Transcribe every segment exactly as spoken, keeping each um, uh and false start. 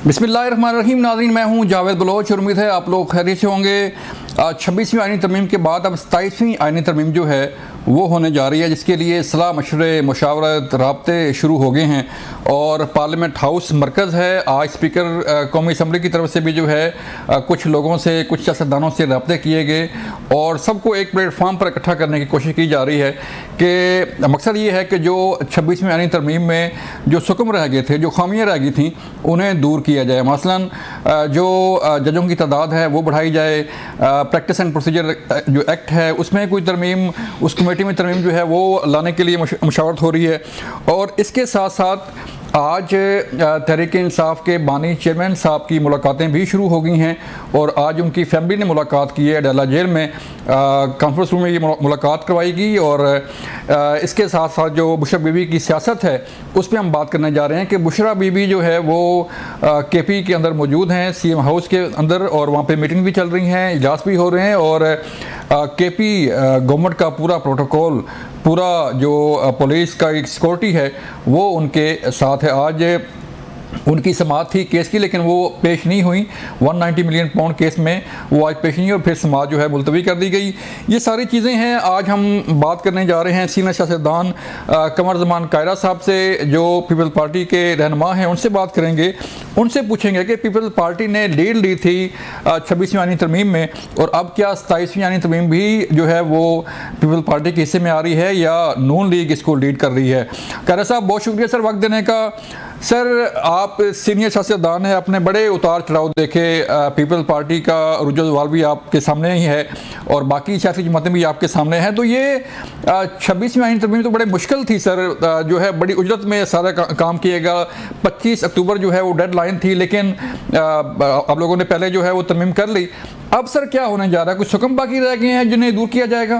बिस्मिल्लाहिर्रहमानिर्रहीम। नाज़रीन, मैं हूं जावेद बलोच और उम्मीद है आप लोग खैरियत से होंगे। छब्बीसवीं आइनी तरमीम के बाद अब सताईसवीं आइनी तरमीम जो है वो होने जा रही है, जिसके लिए सलाह मशवरे मुशावरत राब्ते शुरू हो गए हैं और पार्लियामेंट हाउस मरकज़ है। आज स्पीकर कौमी असम्बली की तरफ से भी जो है कुछ लोगों से, कुछ सियासतदानों से राब्ते किए गए और सबको एक प्लेटफार्म पर इकट्ठा करने की कोशिश की जा रही है कि मकसद ये है कि जो छब्बीसवीं आइनी तरमीम में जो सुकम रह गए थे, जो खामियाँ रह गई थी, उन्हें दूर किया जाए। मसलन जो जजों की तादाद है वो बढ़ाई जाए, प्रैक्टिस एंड प्रोसीजर जो एक्ट है उसमें कोई तरमीम, उस कमेटी में तरमीम जो है वो लाने के लिए मुशावरत हो रही है। और इसके साथ साथ आज तहरीक इंसाफ के बानी चेयरमैन साहब की मुलाकातें भी शुरू हो गई हैं और आज उनकी फैमिली ने मुलाकात की है अडाला जेल में। कॉन्फ्रेंस रूम में ये मुलाकात करवाई गई और आ, इसके साथ साथ जो बुशरा बीबी की सियासत है उस पर हम बात करने जा रहे हैं कि बुशरा बीबी जो है वो के पी के अंदर मौजूद हैं, सी एम हाउस के अंदर, और वहाँ पे मीटिंग भी चल रही हैं, इजलास भी हो रहे हैं और के पी गवर्नमेंट का पूरा प्रोटोकॉल, पूरा जो पुलिस का एक सिक्योरिटी है वो उनके साथ है। आज उनकी समाअत थी केस की, लेकिन वो पेश नहीं हुई। एक सौ नब्बे मिलियन पाउंड केस में वो आज पेश नहीं हुई और फिर समाअत जो है मुलतवी कर दी गई। ये सारी चीज़ें हैं। आज हम बात करने जा रहे हैं सीनियर सियासतदान कमर ज़मान कायरा साहब से, जो पीपल्स पार्टी के रहनुमा हैं। उनसे बात करेंगे, उनसे पूछेंगे कि पीपल्स पार्टी ने लीड ली थी छब्बीसवीं आइनी तरमीम में और अब क्या सताईसवीं आइनी तरमीम भी जो है वो पीपल्स पार्टी के हिस्से में आ रही है या नून लीग इसको लीड कर रही है। कायरा साहब, बहुत शुक्रिया सर वक्त देने का। सर, आप सीनियर सियासतदान हैं, अपने बड़े उतार चढ़ाव देखे, पीपल्स पार्टी का रुजवाल भी आपके सामने ही है और बाकी सियासी जमातें भी आपके सामने हैं। तो ये छब्बीसवीं आइनी तरमीम तो बड़े मुश्किल थी सर, जो है बड़ी उजरत में सारा का, काम किएगा। पच्चीस अक्टूबर जो है वो डेड लाइन थी, लेकिन आप लोगों ने पहले जो है वो तरमीम कर ली। अब सर क्या होने जा रहा है? कुछ हुक्म बाकी रह गए हैं जिन्हें दूर किया जाएगा?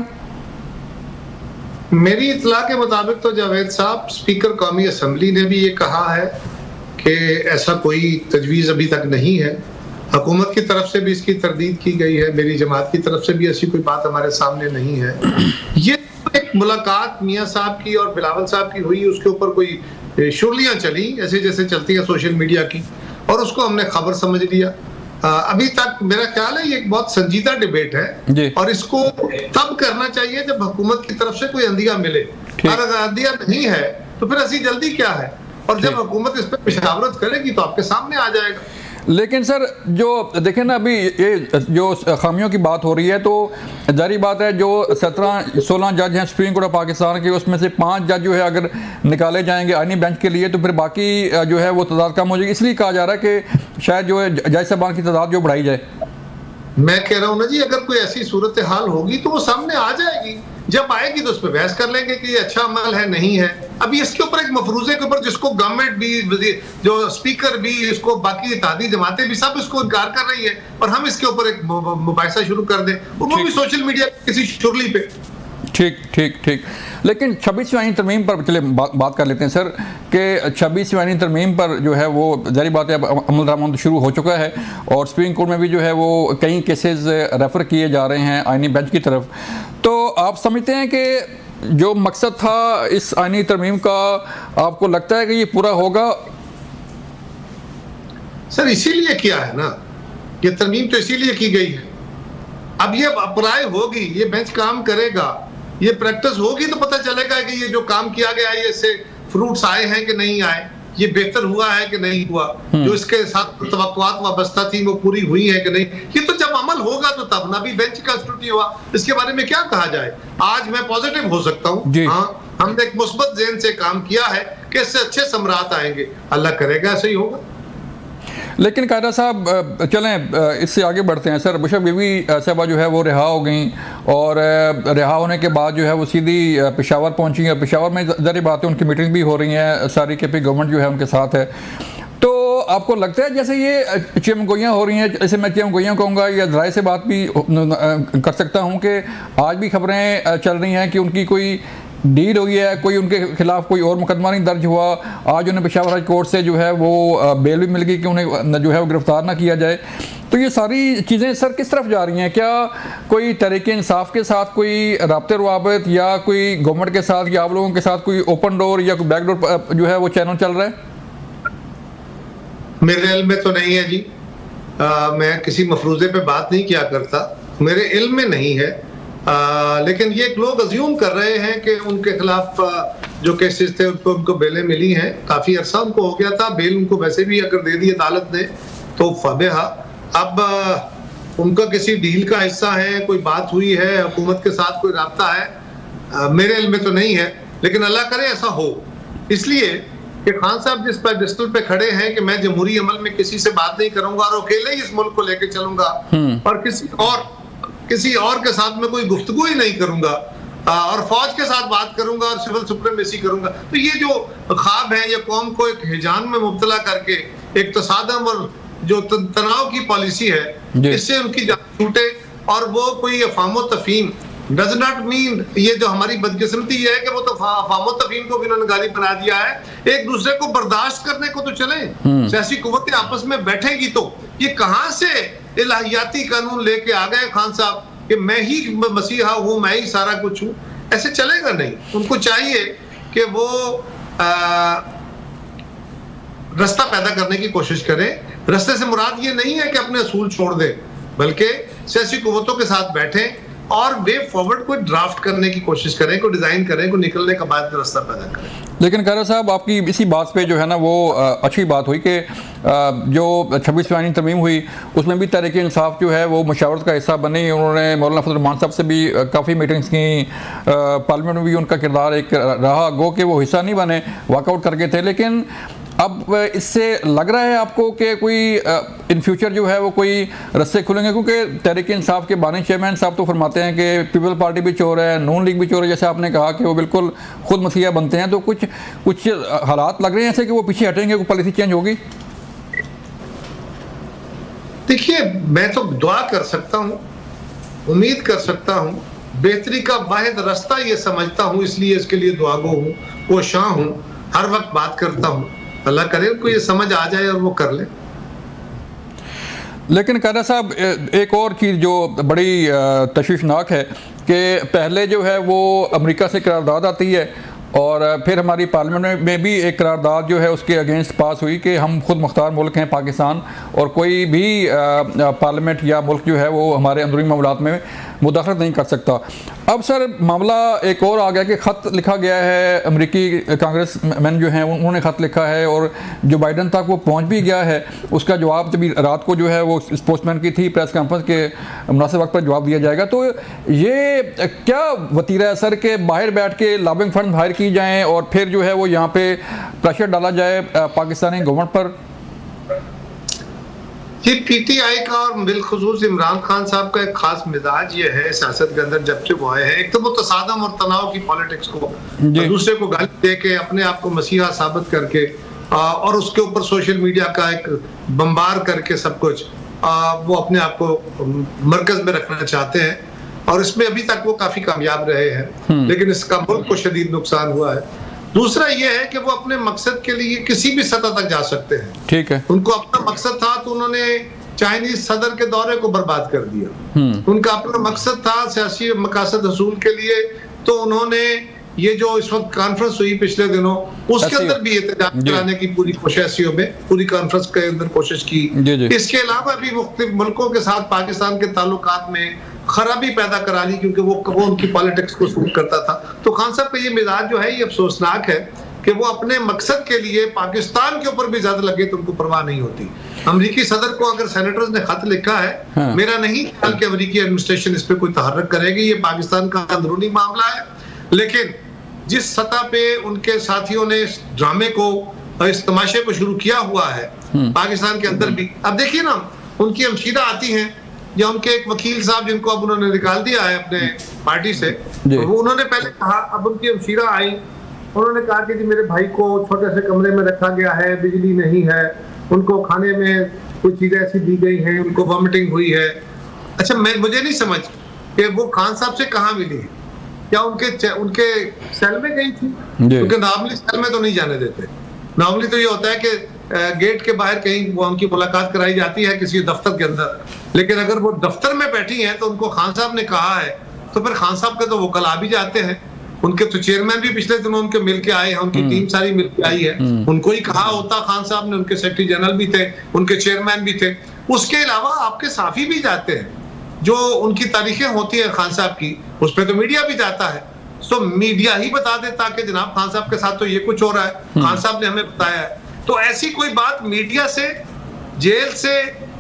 मेरी इतला के मुताबिक तो जावेद साहब, स्पीकर कौमी असम्बली ने भी ये कहा है कि ऐसा कोई तजवीज़ अभी तक नहीं है। हुकूमत की तरफ से भी इसकी तरदीद की गई है, मेरी जमात की तरफ से भी ऐसी कोई बात हमारे सामने नहीं है। ये एक मुलाकात मियाँ साहब की और बिलावल साहब की हुई, उसके ऊपर कोई शुरलियाँ चली ऐसे जैसे चलती है सोशल मीडिया की, और उसको हमने खबर समझ लिया। आ, अभी तक मेरा ख्याल है ये एक बहुत संजीदा डिबेट है और इसको तब करना चाहिए जब हुकूमत की तरफ से कोई अंदिया मिले। अगर अंदिया नहीं है तो फिर ऐसी जल्दी क्या है, और जब हुकूमत इस पर मुशावरत करेगी तो आपके सामने आ जाएगा। लेकिन सर जो देखें ना, अभी ये जो खामियों की बात हो रही है तो जारी बात है, जो सत्रह सोलह जज हैं सुप्रीम कोर्ट ऑफ पाकिस्तान के, उसमें से पांच जज जो है अगर निकाले जाएंगे आईनी बेंच के लिए तो फिर बाकी जो है वो तादाद कम हो जाएगी। इसलिए कहा जा रहा है कि शायद जो है जज साहबान की तादाद जो बढ़ाई जाए। मैं कह रहा हूँ ना जी, अगर कोई ऐसी सूरत हाल होगी तो वो सामने आ जाएगी। जब आएगी तो उस पर बहस कर लेंगे कि ये अच्छा अमल है नहीं है। अभी इसके ऊपर एक मफरूजे के ऊपर जिसको गवर्नमेंट भी, जो स्पीकर भी, इसको बाकी इत्तेहादी जमातें भी, सब इसको इनकार कर रही है और हम इसके ऊपर एक मुबाहिसा शुरू कर दें, वो भी सोशल मीडिया किसी शुरली पे। ठीक ठीक ठीक लेकिन छब्बीसवीं आइनी तरमीम पर चले बात, बात कर लेते हैं सर कि छब्बीसवीं आइनी तरमीम पर जो है वो जारी बात है अमल दरामद शुरू हो चुका है और सुप्रीम कोर्ट में भी जो है वो कई केसेस रेफ़र किए जा रहे हैं आइनी बेंच की तरफ। तो आप समझते हैं कि जो मकसद था इस आइनी तरमीम का, आपको लगता है कि ये पूरा होगा? सर, इसीलिए किया है ना, ये तरमीम तो इसीलिए की गई है। अब ये अप्लाई होगी, ये बेंच काम करेगा, ये प्रैक्टिस होगी तो पता चलेगा कि ये जो काम किया गया है, ये इससे फ्रूट्स आए हैं कि नहीं आए, ये बेहतर हुआ है कि नहीं हुआ, जो इसके साथ तवक्कुआत वाबस्ता थी वो पूरी हुई है कि नहीं। ये तो जब अमल होगा तो तब ना। भी बेंच का स्क्रूटनी हुआ, इसके बारे में क्या कहा जाए। आज मैं पॉजिटिव हो सकता हूँ, हाँ, हमने एक मुस्बत ज़हन से काम किया है कि इससे अच्छे समरात आएंगे, अल्लाह करेगा ऐसे ही होगा। लेकिन कायदा साहब, चलें इससे आगे बढ़ते हैं सर। बुशरा बीबी साहबा जो है वो रिहा हो गई और रिहा होने के बाद जो है वो सीधी पेशावर पहुंची है। पेशावर में ज़ाहिर बात है उनकी मीटिंग भी हो रही है, सारी के पी गवर्नमेंट जो है उनके साथ है। तो आपको लगता है जैसे ये चिमगोइयाँ हो रही हैं, जैसे मैं चिमगोइयाँ कहूँगा या ज़राए से बात भी कर सकता हूँ कि आज भी खबरें चल रही हैं कि उनकी कोई डील हुई है, कोई उनके खिलाफ कोई और मुकदमा नहीं दर्ज हुआ, आज उन्हें पेशावर हाई कोर्ट से जो है वो बेल भी मिल गई कि उन्हें जो है वो गिरफ्तार ना किया जाए। तो ये सारी चीज़ें सर किस तरफ जा रही हैं? क्या कोई तहरीक इंसाफ के साथ कोई राब्ते रवाबत या कोई गवर्नमेंट के साथ या आप लोगों के साथ कोई ओपन डोर या कोई बैक डोर जो है वो चैनल चल रहा है? मेरे इल्म में तो नहीं है जी। आ, मैं किसी मफरूजे पे बात नहीं किया करता, मेरे इल्म में नहीं है। आ, लेकिन ये लोग अज्यूम कर रहे हैं कि उनके खिलाफ जो केसेस थे उनको उनको बेलें मिली हैं। काफी अरसा उनको हो गया था, बेल उनको वैसे भी अगर दे दी अदालत ने तो फबेहा। अब उनका किसी डील का हिस्सा है, कोई बात हुई है, हुकूमत के साथ कोई राब्ता है, आ, मेरे इल्म में तो नहीं है, लेकिन अल्लाह करे ऐसा हो। इसलिए कि खान साहब जिस पेडिस्टल पे खड़े हैं कि मैं जमहूरी अमल में किसी से बात नहीं करूंगा और अकेले ही इस मुल्क को लेकर चलूंगा और किसी और किसी और के साथ में कोई गुफ्तगू ही नहीं करूंगा और फौज के साथ बात करूंगा और सिविल सुप्रीमेसी करूंगा, तो ये जो ख्वाब है ये कौम को एक हिजान में मुब्तला करके एक तसादम और जो तनाव की पॉलिसी है इससे उनकी जान छूटे। और वो कोई अफाम तफहीम डज नॉट मीन, ये जो हमारी बदकिस्मती है कि वो तो अफाम तफहीम को भी उन्होंने गाली बना दिया है। एक दूसरे को बर्दाश्त करने को तो चले, सियासी कुव्वतें आपस में बैठेगी तो ये कहां से इलाहियाती कानून लेके आ गए खान साहब कि मैं ही मसीहा हूं, मैं ही सारा कुछ हूं। ऐसे चलेगा नहीं। उनको चाहिए कि वो रास्ता पैदा करने की कोशिश करें। रास्ते से मुराद ये नहीं है कि अपने असूल छोड़ दे, बल्कि सियासी कुव्वतों के साथ बैठें और वे फॉरवर्ड को ड्राफ्ट करने की कोशिश करें, को डिजाइन करें, को निकलने का बाद रास्ता पैदा करें। लेकिन खैर साहब आपकी इसी बात पे जो है ना वो अच्छी बात हुई कि जो छब्बीसवीं आईनी तरमीम हुई उसमें भी तहरीक इंसाफ जो है वो मशावरत का हिस्सा बनी। उन्होंने मौलाना फजल रहमान साहब से भी काफ़ी मीटिंग्स की, पार्लियामेंट में भी उनका किरदार एक रहा, गो कि वो हिस्सा नहीं बने, वॉकआउट करके थे। लेकिन अब इससे लग रहा है आपको कि कोई इन फ्यूचर जो है वो कोई रस्ते खुलेंगे? क्योंकि तहरीक इंसाफ के बानी चेयरमैन साहब तो फरमाते हैं कि पीपल पार्टी भी चोर है, नून लीग भी चोर है, जैसे आपने कहा कि वो बिल्कुल खुद मसीहा बनते हैं। तो कुछ कुछ हालात लग रहे हैं ऐसे कि वो पीछे हटेंगे, कोई पॉलिसी चेंज होगी? देखिए, मैं तो दुआ कर सकता हूँ, उम्मीद कर सकता हूँ, बेहतरी का वाहिद रास्ता ये समझता हूँ, इसलिए इसके लिए दुआगो हूँ, कोशां हूँ, हर वक्त बात करता हूँ। अल्लाह करे उनको ये समझ आ जाए और वो कर ले। लेकिन कायदा साहब एक और चीज़ जो बड़ी तशवीशनाक है कि पहले जो है वो अमेरिका से करारदाद आती है और फिर हमारी पार्लियामेंट में भी एक करारदाद जो है उसके अगेंस्ट पास हुई कि हम खुद मुख्तार मुल्क हैं पाकिस्तान और कोई भी पार्लियामेंट या मुल्क जो है वो हमारे अंदरूनी मामलात में मुदाखलत नहीं कर सकता। अब सर मामला एक और आ गया कि ख़त लिखा गया है, अमेरिकी कांग्रेस मैन जो हैं उन्होंने ख़त लिखा है और जो बाइडन तक वो पहुंच भी गया है। उसका जवाब जब रात को जो है वो स्पोक्समैन की थी प्रेस कॉन्फ्रेंस के मुनासिब वक्त पर जवाब दिया जाएगा। तो ये क्या वतीरा है सर के बाहर बैठ के लॉबिंग फंड बाहर की जाएँ और फिर जो है वो यहाँ पे प्रेशर डाला जाए पाकिस्तानी गवर्नमेंट पर? ये पीटीआई का और बिलखुसूस इमरान खान साहब का एक खास मिजाज ये है सियासत के अंदर जब से वो आए हैं। एक तो वो तसादम और तनाव की पॉलिटिक्स को दूसरे को गाली दे के अपने आप को मसीहा साबित करके आ, और उसके ऊपर सोशल मीडिया का एक बम्बार करके सब कुछ आ, वो अपने आप को मरकज में रखना चाहते हैं और इसमें अभी तक वो काफी कामयाब रहे हैं, लेकिन इसका मुल्क को शदीद नुकसान हुआ है। दूसरा ये है कि वो अपने मकसद के लिए किसी भी सतह तक जा सकते हैं। ठीक है, उनको अपना मकसद था तो उन्होंने चाइनीज सदर के दौरे को बर्बाद कर दिया। उनका अपना मकसद था सियासी मकासद हसूल के लिए, तो उन्होंने ये जो इस वक्त कॉन्फ्रेंस हुई पिछले दिनों उसके अंदर भी एहतजाज कराने की पूरी कोशिश में पूरी कॉन्फ्रेंस के अंदर कोशिश की। इसके अलावा भी मुख्तलिफ मुल्कों के साथ पाकिस्तान के ताल्लुकात में खराबी पैदा करा ली क्योंकि वो वो उनकी पॉलिटिक्स को सूट करता था। तो खान साहब का ये मिजाज जो है ये अफसोसनाक है कि वो अपने मकसद के लिए पाकिस्तान के ऊपर भी ज्यादा लगे तो उनको परवाह नहीं होती। अमेरिकी सदर को अगर सेनेटर्स ने खत लिखा है, हाँ। मेरा नहीं ख्याल कि अमेरिकी एडमिनिस्ट्रेशन इस पे कोई तहर्रक करेगी, ये पाकिस्तान का अंदरूनी मामला है। लेकिन जिस सतह पे उनके साथियों ने इस ड्रामे को इस तमाशे को शुरू किया हुआ है पाकिस्तान के अंदर भी, अब देखिए ना उनकी हमशीदा आती हैं या उनके एक वकील साहब जिनको अब उन्होंने निकाल दिया है अपने पार्टी से, वो उन्होंने पहले कहा, अब उनकी हमशीरा आई, उन्होंने कहा कि जी मेरे भाई को छोटे से कमरे में रखा गया है, बिजली नहीं है, उनको खाने में कुछ चीजें ऐसी दी गई हैं, उनको वॉमिटिंग हुई है। अच्छा, मैं मुझे नहीं समझ कि वो खान साहब से कहाँ मिली है, क्या उनके उनके सेल में गई थी? क्योंकि नॉर्मली सेल में तो नहीं जाने देते। नॉर्मली तो ये होता है कि गेट के बाहर कहीं वो उनकी मुलाकात कराई जाती है किसी दफ्तर के अंदर, लेकिन अगर वो दफ्तर में बैठी हैं तो उनको खान साहब ने कहा है तो फिर खान साहब के तो वकला भी जाते हैं, उनके तो चेयरमैन भी पिछले दिनों उनके मिल के आए हैं, उनकी टीम सारी मिल के आई है। उनको ही कहा होता खान साहब ने, उनके सेक्रेटरी जनरल भी थे, उनके चेयरमैन भी थे। उसके अलावा आपके साफी भी जाते हैं, जो उनकी तारीखें होती है खान साहब की, उस पर तो मीडिया भी जाता है। तो मीडिया ही बता देता कि जनाब खान साहब के साथ तो ये कुछ हो रहा है, खान साहब ने हमें बताया है। तो ऐसी कोई बात मीडिया से, जेल से,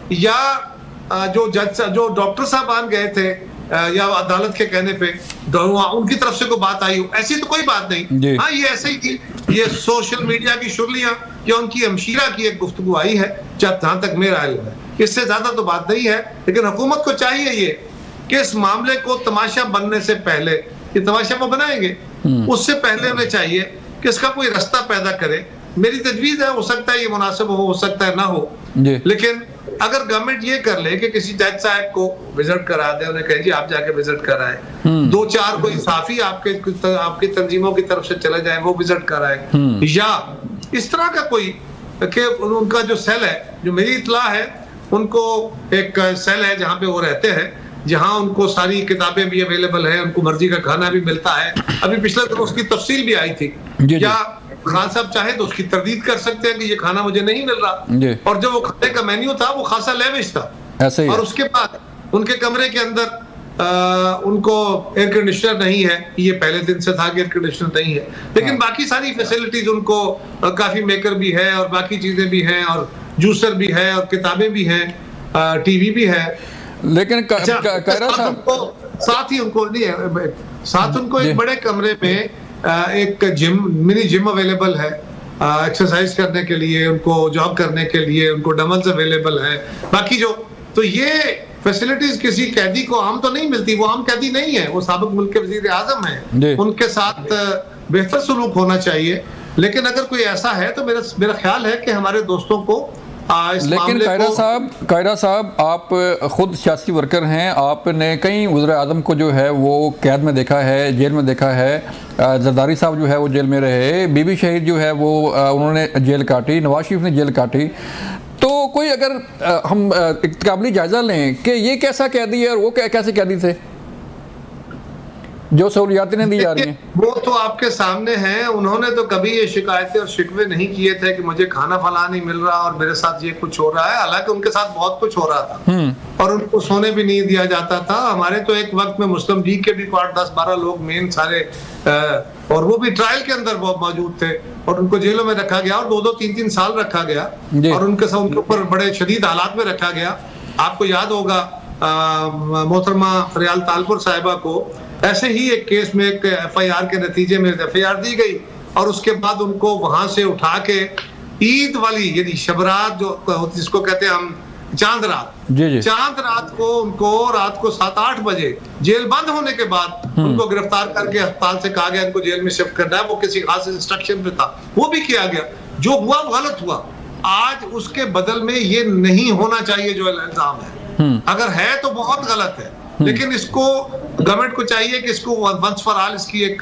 या जो जज जो डॉक्टर साहब आन गए थे या अदालत के कहने पे उनकी तरफ से कोई बात आई हो, ऐसी तो कोई बात नहीं। हाँ, ये ऐसे ही थी, ये सोशल मीडिया की शुगलियां या उनकी हमशीरा की एक गुफ्तगू आई है, जहां तक मेरा इल्म है। इससे ज्यादा तो बात नहीं है। लेकिन हुकूमत को चाहिए ये कि इस मामले को तमाशा बनने से पहले, ये तमाशा वो बनाएंगे, उससे पहले हमें चाहिए कि इसका कोई रास्ता पैदा करे। मेरी तजवीज है, हो सकता है ये मुनासिब हो, हो सकता है ना हो, लेकिन अगर गवर्नमेंट ये कर ले कि किसी जज साहब को विजिट करा दे, उन्हें कहे जी आप जाके विजिट कराए, दो चार कोई साफी आपके आपकी तंजीमों की तरफ से चले जाए, वो विजिट कराए, या इस तरह का कोई कि उनका जो सेल है, जो मेरी इतला है, उनको एक सेल है जहाँ पे वो रहते हैं, जहाँ उनको सारी किताबें भी अवेलेबल है, उनको मर्जी का खाना भी मिलता है। अभी पिछले दिन उसकी तफसील भी आई थी। क्या खान साहब चाहे तो उसकी तरदीद कर सकते हैं कि ये खाना मुझे नहीं मिल रहा, और जो वो खाने का मेन्यू था वो खासा लेविश था, ऐसे ही। और उसके बाद उनके कमरे के अंदर आ, उनको एयर कंडीशनर नहीं है, ये पहले दिन से था कि एयर कंडीशनर नहीं है, लेकिन बाकी सारी फैसिलिटीज उनको, काफी मेकर भी है और बाकी चीजें भी हैं, और जूसर भी है, और किताबें भी हैं, टीवी भी है। लेकिन क, अच्छा, क, क, साथ, उनको, साथ ही उनको नहीं है, साथ उनको एक बड़े कमरे में एक जिम, मिनी जिम अवेलेबल है एक्सरसाइज करने के लिए, उनको जॉब करने के लिए, उनको डम्बल्स अवेलेबल है, बाकी जो, तो ये फैसिलिटीज किसी कैदी को आम तो नहीं मिलती। वो आम कैदी नहीं है, वो साबिक मुल्क के वजीर आजम है, उनके साथ बेहतर सलूक होना चाहिए। लेकिन अगर कोई ऐसा है तो मेरा मेरा ख्याल है कि हमारे दोस्तों को आ, लेकिन कायरा साहब कायरा साहब आप खुद सियासी वर्कर हैं, आपने कई वज़ीर आज़म को जो है वो कैद में देखा है, जेल में देखा है। जरदारी साहब जो है वो जेल में रहे, बीबी शहीद जो है वो उन्होंने जेल काटी, नवाज शरीफ ने जेल काटी। तो कोई अगर हम एक काबिल जायज़ा लें कि ये कैसा कैदी है और वो कैसे कैदी थे जो सहूलियातें नहीं दी जा रही हैं, वो तो आपके सामने हैं। उन्होंने तो कभी ये शिकायतें और शिकवे नहीं किए थे कि मुझे खाना फला नहीं मिल रहा और मेरे साथ ये कुछ हो रहा है। हालांकि उनके साथ बहुत कुछ हो रहा था और उनको सोने भी नहीं दिया जाता था। हमारे तो एक वक्त में मुस्लिम लीग के भी पार्ट दस बारह लोग मेन सारे, और वो भी ट्रायल के अंदर बहुत मौजूद थे और उनको जेलों में रखा गया और दो दो तीन तीन साल रखा गया और उनके साथ उनके ऊपर बड़े शदीद हालात में रखा गया। आपको याद होगा मोहतरमा फरियाल तालपुर साहिबा को ऐसे ही एक केस में एक एफ आई आर के नतीजे में एफ आई आर दी गई और उसके बाद उनको वहां से उठा के ईद वाली यानी शबरात जो जिसको कहते हैं हम चांद रात, जी जी। चांद रात को उनको रात को सात आठ बजे जेल बंद होने के बाद उनको गिरफ्तार करके अस्पताल से कहा गया इनको जेल में शिफ्ट करना है। वो किसी खास इंस्ट्रक्शन पे था, वो भी किया गया। जो हुआ वो गलत हुआ। आज उसके बदल में ये नहीं होना चाहिए जो इल्जाम है, अगर है तो बहुत गलत है। लेकिन इसको गवर्नमेंट को चाहिए कि इसको वंस फॉर ऑल इसकी एक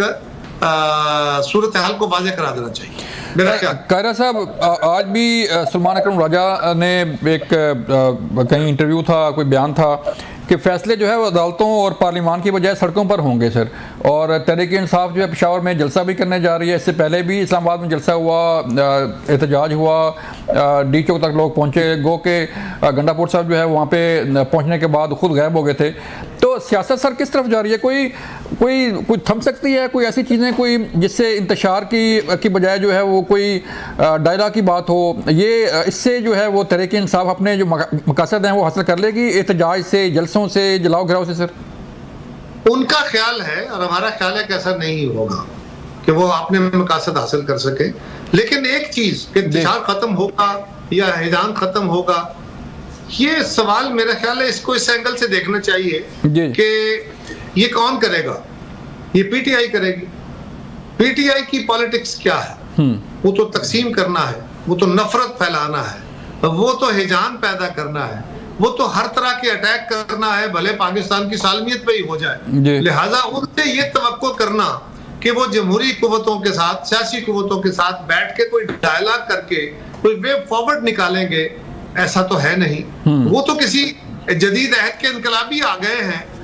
सूरत हाल को वाज़ेह करा देना चाहिए। मेरा क्या कायरा साहब, आज भी सलमान अकरम राजा ने एक कहीं इंटरव्यू था, कोई बयान था कि फैसले जो है वो अदालतों और पार्लिमान की बजाय सड़कों पर होंगे सर। और तहरीक इंसाफ जो है पेशावर में जलसा भी करने जा रही है। इससे पहले भी इस्लामाबाद में जलसा हुआ, एहतजाज हुआ, डी चौक तक लोग पहुंचे। गो के गंडापुर साहब जो है वहाँ पे पहुंचने के बाद खुद गायब हो गए थे। तो सियासत सर किस तरफ जा रही है? कोई कोई कोई थम सकती है कोई ऐसी चीज़ें कोई जिससे इंतशार की की बजाय जो है वो कोई डायरा की बात हो? ये इससे जो है वो तहरीक इंसाफ अपने जो मकासद हैं वो हासिल कर लेगी एहतजाज से, जलसों से, जलाओ घिराव से? सर उनका ख्याल है और हमारा ख्याल है कि ऐसा नहीं होगा कि वो अपने मकासद हासिल कर सके। लेकिन एक चीज कि इंतशार खत्म होगा या हिजान खत्म होगा, ये सवाल मेरा ख्याल है इसको इस एंगल से देखना चाहिए कि ये कौन करेगा। ये पीटीआई करेगी। पीटीआई की पॉलिटिक्स क्या है? वो तो तकसीम करना है, वो तो नफरत फैलाना है, वो तो हिजान पैदा करना है, वो तो हर तरह के अटैक करना है, भले पाकिस्तान की सालमियत पे ही हो जाए। लिहाजा उनसे ये तवक्को करना कि वो जमहूरी कुव्वतों के साथ, सियासी कुव्वतों के साथ बैठ के कोई डायलॉग करके कोई वे फॉरवर्ड निकालेंगे, ऐसा तो है नहीं। वो तो किसी जदीद अहद के इनकलाबी आ गए हैं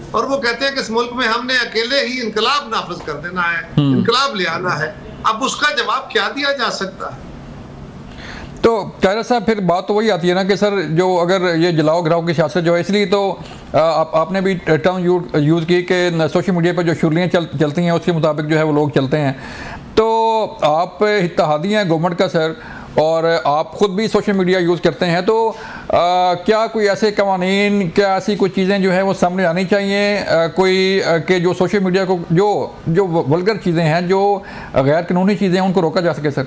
और वो कहते हैं कि इस मुल्क में हमने अकेले ही इनकलाब नाफिज कर देना है, इनकलाब ले आना है। अब उसका जवाब क्या दिया जा सकता है? तो कायरा साहब फिर बात तो वही आती है ना कि सर जो अगर ये जलाओ गिराओ की सियासत जो है, इसलिए तो आप, आपने भी टर्म यूज़ की कि सोशल मीडिया पर जो शुरलियाँ चल, चलती हैं उसके मुताबिक जो है वो लोग चलते हैं। तो आप इत्तेहादी हैं गवर्नमेंट का सर, और आप ख़ुद भी सोशल मीडिया यूज़ करते हैं, तो आ, क्या कोई ऐसे कवानीन, क्या ऐसी कोई चीज़ें जो है वो सामने आनी चाहिए आ, कोई आ, कि जो सोशल मीडिया को जो जो वल्गर चीज़ें हैं, जो गैर कानूनी चीज़ें हैं, उनको रोका जा सके? सर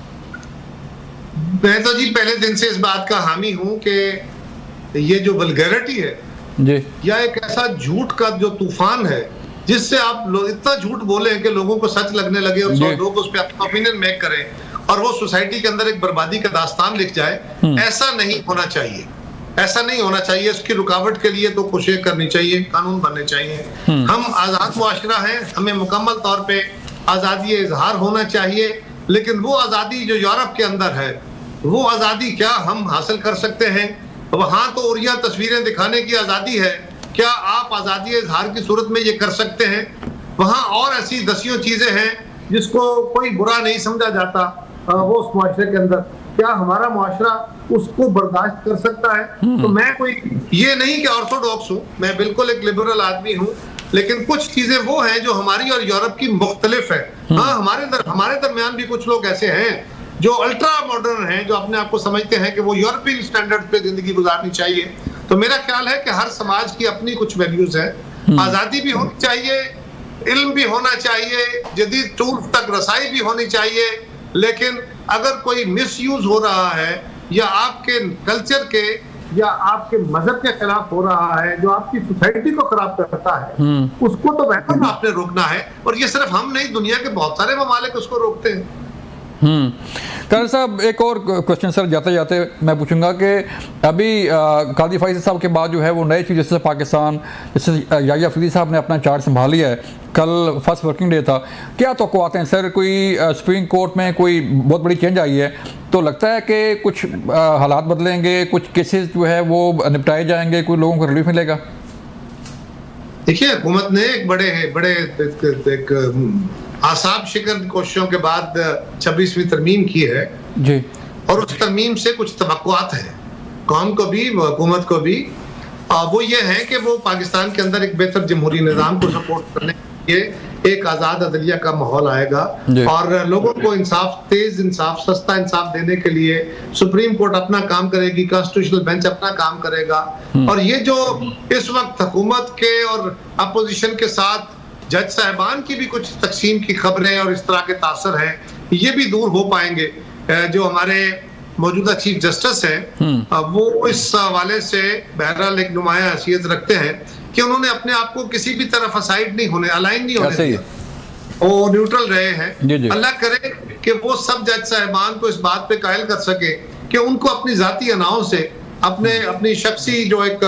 मैं तो जी पहले दिन से इस बात का हामी हूँ कि ये जो वल्गैरिटी है जी, या एक ऐसा झूठ का जो तूफान है जिससे आप लोग इतना झूठ बोले कि लोगों को सच लगने लगे और सौ लोग उस पर अपना ओपिनियन मेक करें और वो सोसाइटी के अंदर एक बर्बादी का दास्तान लिख जाए, ऐसा नहीं होना चाहिए। ऐसा नहीं होना चाहिए। इसकी रुकावट के लिए तो कोशिश करनी चाहिए, कानून बनने चाहिए। हम आज़ाद मुआशरा हैं, हमें मुकम्मल तौर पे आज़ादी इजहार होना चाहिए, लेकिन वो आज़ादी जो यूरोप के अंदर है वो आज़ादी क्या हम हासिल कर सकते हैं? वहाँ तो उरिया तस्वीरें दिखाने की आज़ादी है, क्या आप आज़ादी इजहार की सूरत में ये कर सकते हैं? वहाँ और ऐसी दसियों चीज़ें हैं जिसको कोई बुरा नहीं समझा जाता वो उस मुआशरे के अंदर, क्या हमारा मुआशरा उसको बर्दाश्त कर सकता है? तो मैं कोई ये नहीं कि ऑर्थोडॉक्स हूँ, मैं बिल्कुल एक लिबरल आदमी हूँ, लेकिन कुछ चीजें वो हैं जो हमारी और यूरोप की मुख्तलिफ है। हाँ, हमारे दर, हमारे दरमियान भी कुछ लोग ऐसे हैं जो अल्ट्रा मॉडर्न हैं, जो अपने आप को समझते हैं कि वो यूरोपियन स्टैंडर्ड पे जिंदगी गुजारनी चाहिए। तो मेरा ख्याल है कि हर समाज की अपनी कुछ वैल्यूज है, आजादी भी होनी चाहिए, इल्म भी होना चाहिए, जदीद टूल्स तक रसाई भी होनी चाहिए, लेकिन अगर कोई मिसयूज हो रहा है या आपके कल्चर के या आपके मजहब के खिलाफ हो रहा है, जो आपकी सोसाइटी को खराब करता है, उसको तो वैसे आपने रोकना है। और ये सिर्फ हम नहीं, दुनिया के बहुत सारे ममालिक उसको रोकते हैं। हम्म कादर साहब, एक और क्वेश्चन सर जाते जाते मैं पूछूंगा कि अभी कादी फैसल साहब के बाद जो है वो नए चीफ जस्टिस पाकिस्तान जैसे याहिया अफरीदी साहब ने अपना चार्ज संभाल लिया है, कल फर्स्ट वर्किंग डे था, क्या तो आते हैं सर? कोई सुप्रीम कोर्ट में कोई बहुत बड़ी चेंज आई है, तो लगता है कि कुछ हालात बदलेंगे, कुछ केसेस जो है वो निपटाए जाएंगे, कोई लोगों को रिलीफ मिलेगा? देखिए, हुकूमत ने एक बड़े बड़े एक आसाब शिकन कोशिशों के बाद छब्बीसवीं तरमीम की है जी, और उस तरमीम से कुछ तवक्कुआत हैं कौम को भी, हुकूमत को भी। वो ये है कि वो पाकिस्तान के अंदर एक बेहतर जमहूरी निज़ाम को सपोर्ट करने के लिए एक आज़ाद अदलिया का माहौल आएगा और लोगों को इंसाफ, तेज इंसाफ, सस्ता इंसाफ देने के लिए सुप्रीम कोर्ट अपना काम करेगी, कॉन्स्टिट्यूशनल बेंच अपना काम करेगा। और ये जो इस वक्त हुकूमत के और अपोजिशन के साथ जज साहबान की भी कुछ तकसीम की खबरें और इस तरह के तासर हैं, ये भी दूर हो पाएंगे। जो हमारे मौजूदा चीफ जस्टिस हैं वो इस हवाले से बहरहाल एक नुमाया हैसियत रखते हैं कि उन्होंने अपने आप को किसी भी तरफ असाइड नहीं होने, अलाइन नहीं होने दिया, वो न्यूट्रल रहे हैं। अल्लाह करे कि वो सब जज साहबान को इस बात पे कायल कर सके कि उनको अपनी जाती अनाओं से, अपने अपनी शख्सी जो एक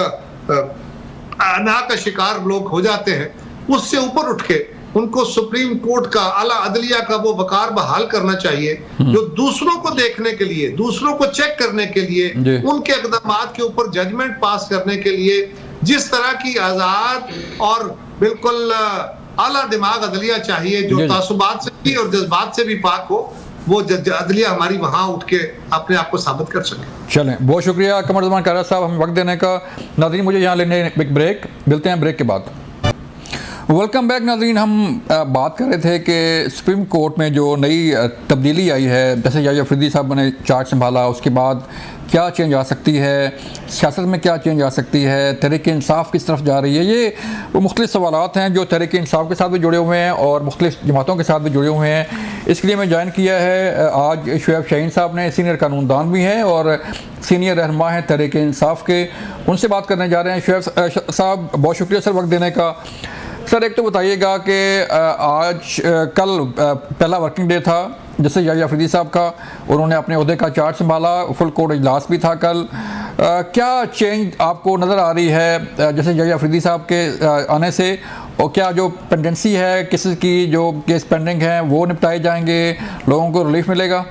अना का शिकार लोग हो जाते हैं, उससे ऊपर उठ के उनको सुप्रीम कोर्ट का, आला अदलिया का वो वकार बहाल करना चाहिए जो दूसरों को देखने के लिए, दूसरों को चेक करने के लिए, उनके इक़दामात के ऊपर जजमेंट पास करने के लिए जिस तरह की आजाद और बिल्कुल आला दिमाग अदलिया चाहिए, जो तासुबात से भी और जज्बात से भी पाक हो, वो अदलिया हमारी वहां उठ के अपने आप को साबित कर सके। चलें, बहुत शुक्रिया कमरुज़्ज़मान कायरा साहब हमें वक्त देने का। नाज़रीन, मुझे यहाँ लेने एक ब्रेक, मिलते हैं ब्रेक के बाद। वेलकम बैक नाज़रीन, हम बात कर रहे थे कि सुप्रीम कोर्ट में जो नई तब्दीली आई है, जैसे याहिया अफरीदी साहब ने चार्ज संभाला, उसके बाद क्या चेंज आ सकती है, सियासत में क्या चेंज आ सकती है, तहरीक इंसाफ किस तरफ जा रही है, ये वो मुख्तलिफ सवालात हैं जो तहरीक इंसाफ के साथ भी जुड़े हुए हैं और मुख्तलिफ जमातों के साथ भी जुड़े हुए हैं। इसके लिए मैं ज्वाइन किया है आज शुएब शाहीन साहब ने, सीनियर कानूनदान भी हैं और सीनियर रहनुमा हैं तहरीक इंसाफ के, उनसे बात करने जा रहे हैं। शुएब साहब, बहुत शुक्रिया सर वक्त देने का। सर, एक तो बताइएगा कि आज कल पहला वर्किंग डे था जैसे याहिया अफरीदी साहब का, उन्होंने अपने ओहदे का चार्ज संभाला, फुल कोर्ट इजलास भी था कल, आ, क्या चेंज आपको नज़र आ रही है जैसे याहिया अफरीदी साहब के आने से, और क्या जो पेंडेंसी है केसेस की, जो केस पेंडिंग हैं वो निपटाए जाएंगे, लोगों को रिलीफ मिलेगा?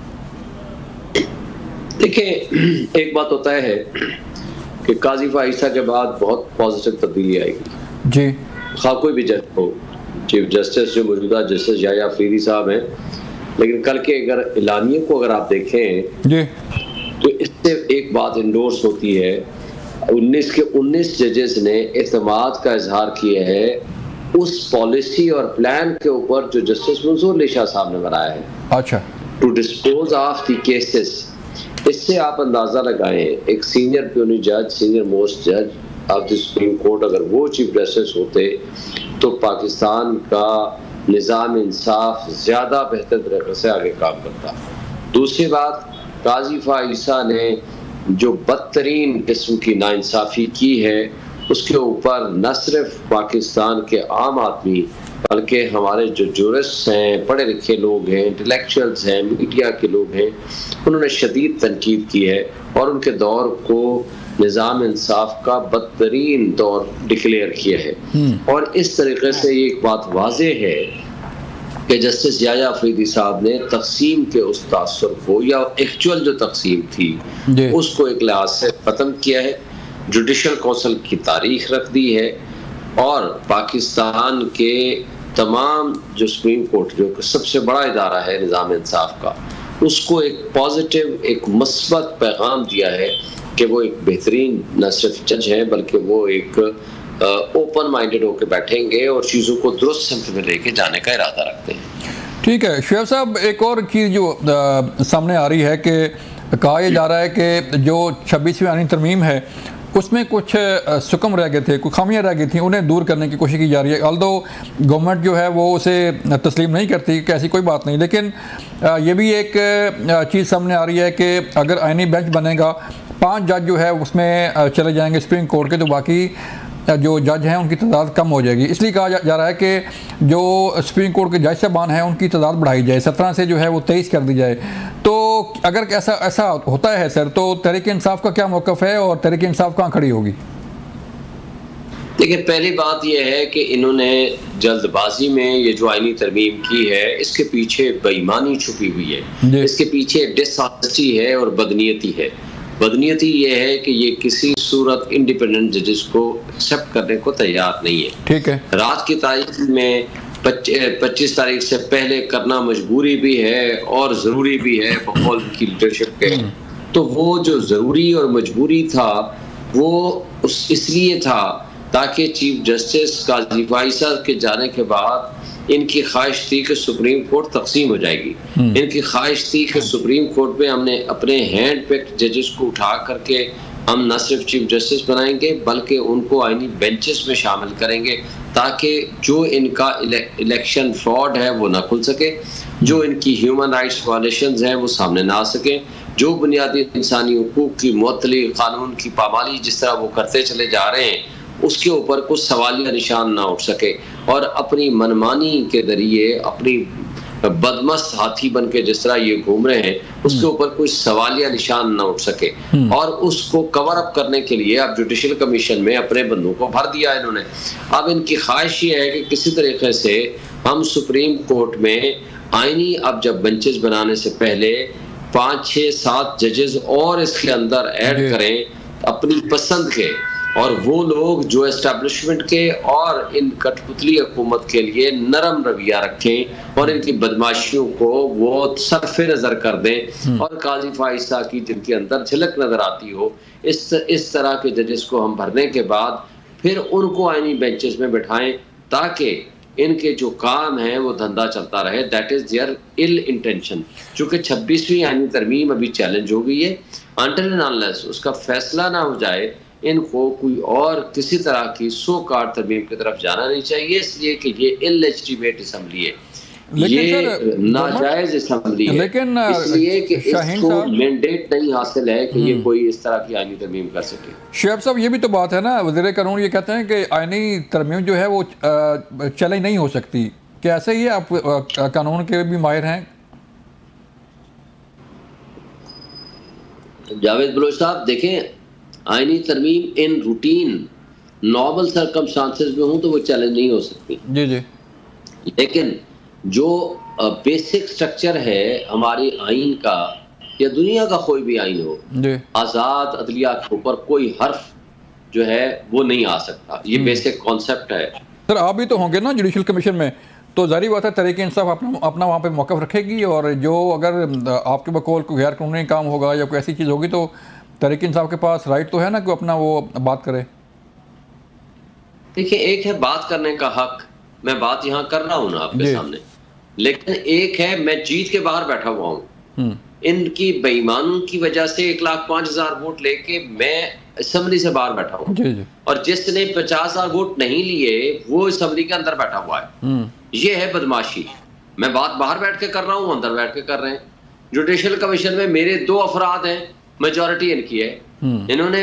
देखिए, एक बात होता है कि काजी फाइसा के बाद बहुत पॉजिटिव तब्दीली आएगी जी, खा कोई भी जज हो, चीफ जस्टिस जो मौजूदा जस्टिस याया अफरीदी साहब हैं, लेकिन कल के अगर एलानिए को अगर आप देखें जी, तो इससे एक बात इंडोर्स होती है, उन्नीस के उन्नीस जजेस ने एतमाद का इजहार किया है उस पॉलिसी और प्लान के ऊपर जो जस्टिस मंसूर अली शाह साहब ने बनाया है, अच्छा, to dispose of the cases. इससे आप अंदाजा लगाएं, एक सीनियर प्यूनी जज, सीनियर मोस्ट जज ऑफ द सुप्रीम कोर्ट, अगर वो चीफ जस्टिस होते तो पाकिस्तान का निज़ाम इंसाफ ज़्यादा बेहतर तरीके से आगे काम करता। दूसरी बात, काजी फ़ाइसा ने जो बदतरीन किस्म की नाइंसाफ़ी की है उसके ऊपर न सिर्फ पाकिस्तान के आम आदमी बल्कि हमारे जो जूरिस्ट हैं, पढ़े लिखे लोग हैं, इंटेलेक्चुअल्स हैं, मीडिया के लोग हैं, उन्होंने शदीद तनकीद की है और उनके दौर को निज़ाम इंसाफ का बदतरीन दौर डिक्लेयर किया है। और इस तरीके से ये एक बात वाज़ेह है कि जस्टिस याया अफरीदी साहब ने तकसीम के उस तासुर को या एक्चुअल जो तकसीम थी उसको एक लिहाज से ख़त्म किया है, जुडिशल कौंसिल की तारीख रख दी है और पाकिस्तान के तमाम जो सुप्रीम कोर्ट जो सबसे बड़ा इदारा है निज़ाम इंसाफ का, उसको एक पॉजिटिव, एक मस्बत पैगाम दिया है कि वो एक बेहतरीन न सिर्फ जज हैं बल्कि वो एक ओपन माइंडेड होकर बैठेंगे और चीज़ों को दुरुस्त समत में लेके जाने का इरादा रखते हैं। ठीक है शुएब साहब, एक और चीज़ जो आ, सामने आ रही है कि कहा यह जा रहा है कि जो छब्बीसवीं आईनी तरमीम है उसमें कुछ सुकम रह गए थे, कुछ खामियां रह गई थी, उन्हें दूर करने की कोशिश की जा रही है। ऑल्दो गवर्नमेंट जो है वो उसे तस्लीम नहीं करती कि ऐसी कोई बात नहीं, लेकिन ये भी एक चीज़ सामने आ रही है कि अगर आईनी बेंच बनेगा, पाँच जज जो है उसमें चले जाएंगे सुप्रीम कोर्ट के, तो बाकी जो जज हैं उनकी तादाद कम हो जाएगी। इसलिए कहा जा, जा रहा है कि जो सुप्रीम कोर्ट के जज साहबान हैं उनकी तादाद बढ़ाई जाए, सत्रह से जो है वो तेईस कर दी जाए। तो अगर ऐसा ऐसा होता है सर, तो तहरीक इंसाफ का क्या मौक़िफ़ है और तहरीक इंसाफ कहाँ खड़ी होगी? देखिए, पहली बात यह है कि इन्होंने जल्दबाजी में ये जो आईनी तरमीम की है इसके पीछे बेईमानी छुपी हुई है, इसके पीछे डिसऑनेस्टी है और बदनीयती है। बदनीयती ये है कि ये किसी सूरत इंडिपेंडेंट जजेस को एक्सेप्ट करने को तैयार नहीं है। ठीक है, रात की तारीख में पच्चीस तारीख से पहले करना मजबूरी भी है और ज़रूरी भी है बकौल की लीडरशिप के। तो वो जो ज़रूरी और मजबूरी था वो उस इसलिए था ताकि चीफ जस्टिस काजी फ़ाइसा के जाने के बाद इनकी ख्वाहिश थी कि सुप्रीम कोर्ट तकसीम हो जाएगी। इनकी ख्वाहिश थी कि सुप्रीम कोर्ट में हमने अपने हैंड पिक्ड जजेस को उठा करके हम न सिर्फ चीफ जस्टिस बनाएंगे बल्कि उनको आईनी बेंचेस में शामिल करेंगे ताकि जो इनका इलेक्शन फ्रॉड है वो ना खुल सके, जो इनकी ह्यूमन राइट्स वायलेशंस हैं वो सामने ना आ सके, जो बुनियादी इंसानी हुकूक की मुअत्तली, कानून की पामाली जिस तरह वो करते चले जा रहे हैं उसके ऊपर कुछ सवालिया निशान ना उठ सके और अपनी मनमानी के जरिए अपनी बदमस्त हाथी बन के जिस तरह ये घूम रहे हैं उसके ऊपर कोई सवालिया निशान ना उठ सके। और उसको कवर अप करने के लिए अब जुडिशल कमीशन में अपने बंदों को भर दिया इन्होंने। अब इनकी ख्वाहिश ये है कि किसी तरीके से हम सुप्रीम कोर्ट में आईनी अब जब बेंचेस बनाने से पहले पाँच छः सात जजेस और इसके अंदर ऐड करें अपनी पसंद के, और वो लोग जो एस्टेब्लिशमेंट के और इन कठपुतली हुकूमत के लिए नरम रवैया रखें और इनकी बदमाशियों को वो सरफे नज़र कर दें और काजी फ़ाइसा की जिनके अंदर झलक नज़र आती हो, इस इस तरह के जजेस को हम भरने के बाद फिर उनको आईनी बेंचेस में बिठाएं ताकि इनके जो काम है वो धंधा चलता रहे। That is their ill intention. चूँकि छब्बीसवीं आईनी तरमीम अभी चैलेंज हो गई है, अनटिल एंड अनलेस उसका फैसला ना हो जाए इनको कोई और किसी तरह की सो कार्ड तरमीम की तरफ जाना नहीं चाहिए, इसलिए कि ये इलेजिटिमेट असम्बली है, ये नाजायज असम्बली है, लेकिन इसलिए कि इसको मैंडेट नहीं हासिल है कि ये कोई इस तरह की आईनी तरमीम कर सके। शुएब साहब, ये भी तो बात है ना, वज़ीर कानून ये कहते हैं कि आईनी तरमीम जो है वो चैलेंज नहीं हो सकती। क्या ऐसे ही है? आप कानून के भी माहिर हैं। जावेद बलोच साहब, देखें आईनी तरमीम इन रूटीन नॉर्मल सर्कमस्टांसेस में हूँ तो वो चैलेंज नहीं हो सकती जी जी, लेकिन जो बेसिक स्ट्रक्चर है हमारी आइन का या दुनिया का कोई भी आइन हो, आज़ाद अदलिया के ऊपर कोई हर्फ जो है वो नहीं आ सकता। ये बेसिक कॉन्सेप्ट है। सर आप भी तो होंगे ना जुडिशल कमीशन में, तो जारी बात है तहरीक इंसाफ अपना अपना वहाँ पे मौक़िफ़ रखेगी, और जो अगर आपके बकौल कोई गैर कानूनी काम होगा या कोई ऐसी चीज़ होगी तो तहरीक इंसाफ के पास राइट तो है ना कि अपना वो बात करे। देखिए, एक है बात करने का हक, मैं बात यहाँ कर रहा हूँ ना आपके सामने, लेकिन एक है मैं जीत के बाहर बैठा हुआ हूँ। इनकी बेईमानों की वजह से एक लाख पांच हजार वोट लेके मैं असेंबली से बाहर बैठा हूँ, और जिसने पचास हजार वोट नहीं लिए वो असेंबली के अंदर बैठा हुआ है। ये है बदमाशी। मैं बात बाहर बैठ के कर रहा हूँ, अंदर बैठ के कर रहे हैं। जुडिशल कमीशन में मेरे दो अफराद हैं, मेजॉरिटी इनकी है। इन्होंने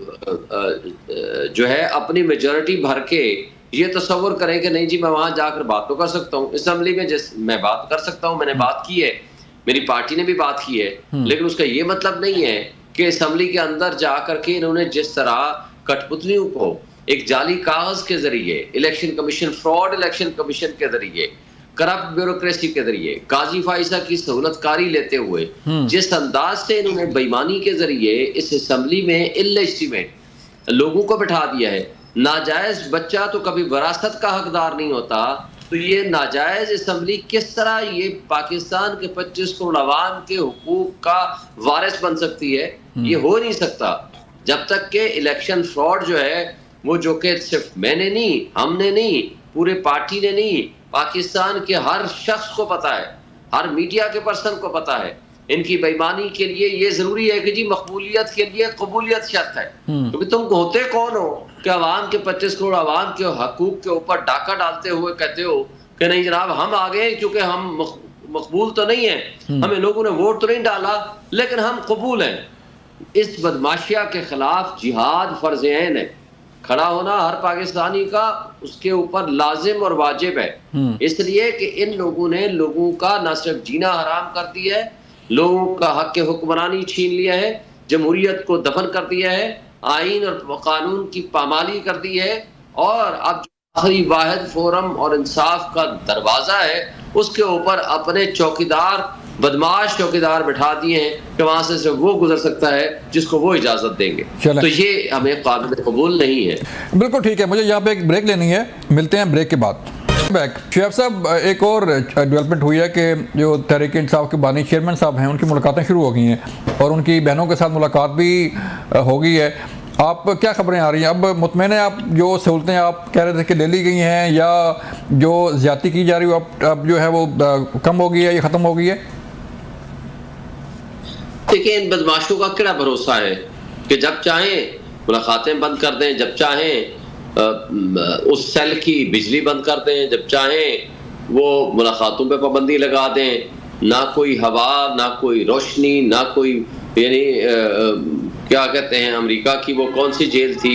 जो है अपनी मेजॉरिटी भर के ये तस्वर करें कि नहीं जी मैं वहां जाकर बात तो कर सकता हूँ, असेंबली में जिस मैं बात कर सकता हूँ, मैंने बात की है, मेरी पार्टी ने भी बात की है, लेकिन उसका ये मतलब नहीं है कि असेंबली के अंदर जाकर के इन्होंने जिस तरह कठपुतलियों को एक जाली कागज के जरिए, election commission, fraud election commission के जरिए, करप्ट ब्यूरोक्रेसी के जरिए, काजी फाइजा की सहूलतकारी लेते हुए जिस अंदाज से इन्होंने बेईमानी के जरिए इस असेंबली में इल्लेजिटिमेट लोगों को बिठा दिया है। नाजायज बच्चा तो कभी विरासत का हकदार नहीं होता, तो ये नाजायज असेंबली किस तरह ये पाकिस्तान के पच्चीस करोड़ अवाम के हुकूक का वारिस बन सकती है? ये हो नहीं सकता जब तक के इलेक्शन फ्रॉड जो है वो, जो कि सिर्फ मैंने नहीं, हमने नहीं, पूरे पार्टी ने नहीं, पाकिस्तान के हर शख्स को पता है, हर मीडिया के पर्सन को पता है। इनकी बेईमानी के लिए ये जरूरी है कि जी मकबूलियत के लिए कबूलियत शर्त है, क्योंकि तुम होते कौन हो कि अवाम के पच्चीस करोड़ अवाम के हकूक के ऊपर डाका डालते हुए कहते हो कि नहीं जनाब हम आ गए क्योंकि हम मकबूल तो नहीं है, हमें लोगों ने वोट तो नहीं डाला लेकिन हम कबूल हैं। इस बदमाशिया के खिलाफ जिहाद फर्ज ऐन है। खड़ा होना हर पाकिस्तानी का उसके ऊपर लाजिम और वाजिब है, इसलिए कि इन लोगों ने लोगों का न सिर्फ जीना हराम कर दिया है, लोगों का हक के हुक्मरानी छीन लिया है, जमहूरियत को दफन कर दिया है, आइन और कानून की पामाली कर दी है, और अब आखिरी वाहिद फोरम और इंसाफ का दरवाजा है उसके ऊपर अपने चौकीदार, बदमाश चौकीदार बिठा दिए हैं कि वहां से सिर्फ वो गुजर सकता है जिसको वो इजाजत देंगे। तो ये हमें काबिल कबूल नहीं है। बिल्कुल ठीक है, मुझे यहाँ पे एक ब्रेक लेनी है, मिलते हैं ब्रेक के बाद। बैक शुएब साहब, एक और डेवलपमेंट हुई है कि जो तहरीक इंसाफ के बानी चेयरमैन साहब हैं उनकी मुलाकातें शुरू हो गई हैं और उनकी बहनों के साथ मुलाकात भी हो गई है। आप क्या खबरें आ रही हैं? अब मुतमईन है आप, जो सहूलतें आप कह रहे थे कि ले ली गई हैं या जो ज्यादती की जा रही है अब अब जो है वो कम हो गई है या ख़त्म हो गई है? देखिए, इन बदमाशों का क्या भरोसा है कि जब चाहें मुलाकातें बंद कर दें, जब चाहें उस सेल की बिजली बंद कर दें, जब चाहें वो मुलाकातों पे पाबंदी लगा दें। ना कोई हवा, ना कोई रोशनी, ना कोई यानी क्या कहते हैं अमेरिका की वो कौन सी जेल थी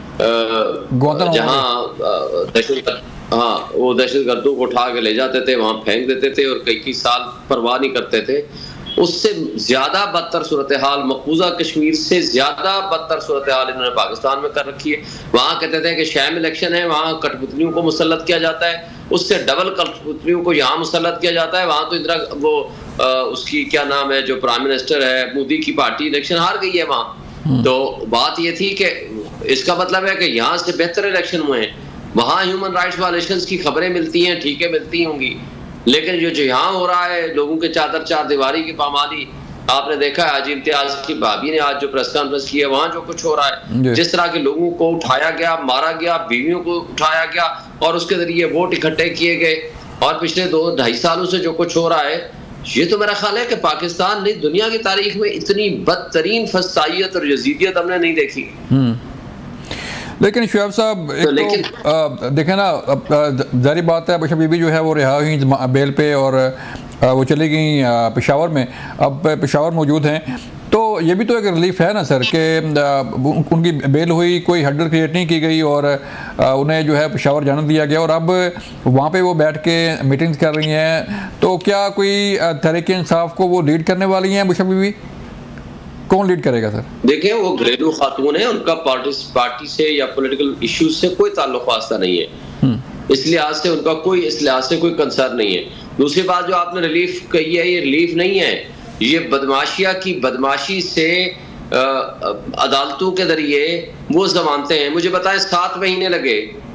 जहाँ दहशत हाँ वो दहशतगर्दों को उठा के ले जाते थे, वहाँ फेंक देते थे और कई कई साल परवाह नहीं करते थे। उससे ज्यादा बदतर सूरत हाल, मकबूजा कश्मीर से ज्यादा बदतर सूरत हाल इन्होंने पाकिस्तान में कर रखी है। वहाँ कहते थे कि शैम इलेक्शन है, वहाँ कठपुतलियों को मुसल्लत किया जाता है, उससे डबल कठपुतलियों को यहाँ मुसल्लत किया जाता है। वहाँ तो इंदिरा वो आ, उसकी क्या नाम है जो प्राइम मिनिस्टर है, मोदी की पार्टी इलेक्शन हार गई है वहाँ। तो बात ये थी कि इसका मतलब है कि यहाँ से बेहतर इलेक्शन हुए हैं, वहाँ ह्यूमन राइट्स वायलेशंस की खबरें मिलती हैं, ठीक है मिलती होंगी, लेकिन जो जो यहाँ हो रहा है लोगों के चादर चार दीवारी की पामाली, आपने देखा है आज इम्तियाज की भाभी ने आज जो प्रेस कॉन्फ्रेंस की है वहां जो कुछ हो रहा है, जिस तरह के लोगों को उठाया गया, मारा गया, बीवियों को उठाया गया और उसके जरिए वोट इकट्ठे किए गए, और पिछले दो ढाई सालों से जो कुछ हो रहा है, ये तो मेरा ख्याल है कि पाकिस्तान ने दुनिया की तारीख में इतनी बदतरीन फसाइयत और यजीदियत हमने नहीं देखी। लेकिन शुएब साहब एक तो, तो देखें ना, जारी बात है बशा बीबी जो है वो रिहा हुई बेल पे और वो चली गई पेशावर में, अब पेशावर मौजूद हैं, तो ये भी तो एक रिलीफ है ना सर कि उनकी बेल हुई, कोई हड्डल क्रिएट नहीं की गई और उन्हें जो है पेशावर जाने दिया गया और अब वहाँ पे वो बैठ के मीटिंग्स कर रही हैं। तो क्या कोई तहरीक इंसाफ को वो लीड करने वाली हैं बशा बीबी? कौन लीड करेगा सर? देखिए, वो घरेलू खातून है, उनका पार्टी पार्टी से या पॉलिटिकल इश्यूज से कोई ताल्लुक वास्ता नहीं है, इस लिहाज से उनका कोई इस लिहाज से कोई कंसर्न नहीं है। दूसरी बात जो आपने रिलीफ कही है, ये रिलीफ नहीं है, ये बदमाशिया की बदमाशी से अदालतों के जरिए वो जमानते हैं। मुझे बताएं, सात महीने लगे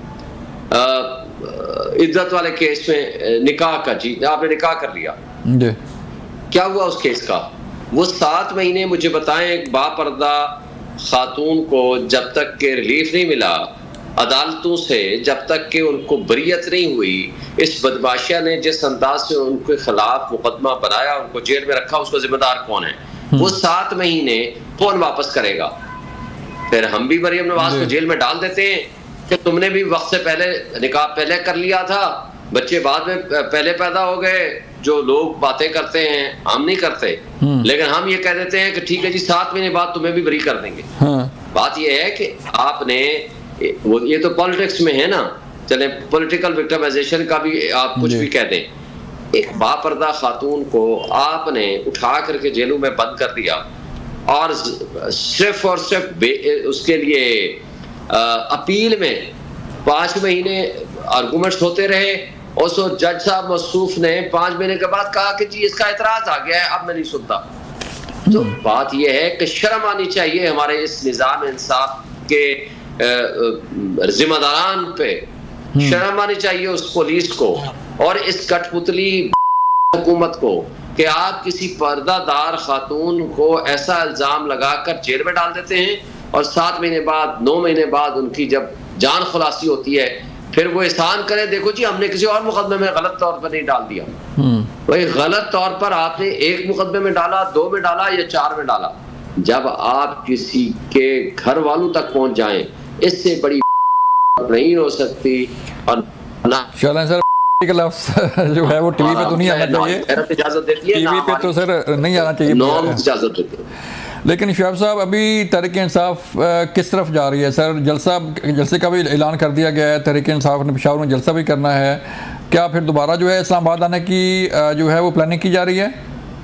इज्जत वाले केस में निकाह का, जी आपने निकाह कर लिया, क्या हुआ उस केस का? वो सात महीने मुझे बताएं, एक बापर्दा खातून को जब तक के रिलीफ नहीं मिला अदालतों से, जब तक कि उनको बरियत नहीं हुई, इस बदमाशिया ने जिस अंदाज से उनके खिलाफ मुकदमा बनाया, उनको जेल में रखा, उसका जिम्मेदार कौन है? वो सात महीने कौन वापस करेगा? फिर हम भी मरियम नवाज को जेल में डाल देते हैं कि तुमने भी वक्त से पहले निकाह पहले कर लिया था, बच्चे बाद में पहले पैदा हो गए। जो लोग बातें करते हैं हम नहीं करते, लेकिन हम ये कह देते हैं कि ठीक है जी सात महीने बाद तुम्हें भी बरी कर देंगे। हाँ। बात ये है कि आपने वो, ये तो पॉलिटिक्स में है ना, चले पॉलिटिकल विक्टिमाइजेशन का भी आप कुछ भी कह दें, एक बापर्दा खातून को आपने उठा करके जेलों में बंद कर दिया और सिर्फ और सिर्फ उसके लिए आ, अपील में पांच महीने आर्गूमेंट्स होते रहे। और सो जज साहब मसूफ ने पांच महीने के बाद कहा कि जी इसका एतराज आ गया है, अब मैं नहीं सुनता। तो बात यह है कि शर्म आनी चाहिए हमारे इस निजाम इंसाफ के जिम्मेदारान पे, शर्म आनी चाहिए उस पुलिस को और इस कठपुतली हुकूमत को कि आप किसी पर्दादार खातून को ऐसा इल्जाम लगाकर जेल में डाल देते हैं और सात महीने बाद, नौ महीने बाद उनकी जब जान खुलासी होती है फिर वो एहसान करे, देखो जी हमने किसी और मुकदमे में गलत तौर पर नहीं डाल दिया। भाई गलत तौर पर आपने एक मुकदमे में डाला, दो में डाला या चार में डाला, जब आप किसी के घर वालों तक पहुंच जाएं, इससे बड़ी नहीं हो सकती। और ना सर जो है वो टीवी पे तो नहीं आना चाहिए, इजाजत देती है टीवी पे तो सर नहीं आना चाहिए, इजाजत देती है। लेकिन शुएब साहब अभी तहरीक इंसाफ किस तरफ जा रही है सर? जलसा जलसे का भी ऐलान कर दिया गया है, तहरीक इंसाफ ने पेशावर में जलसा भी करना है, क्या फिर दोबारा जो है इस्लामाबाद आने की जो है वो प्लानिंग की जा रही है?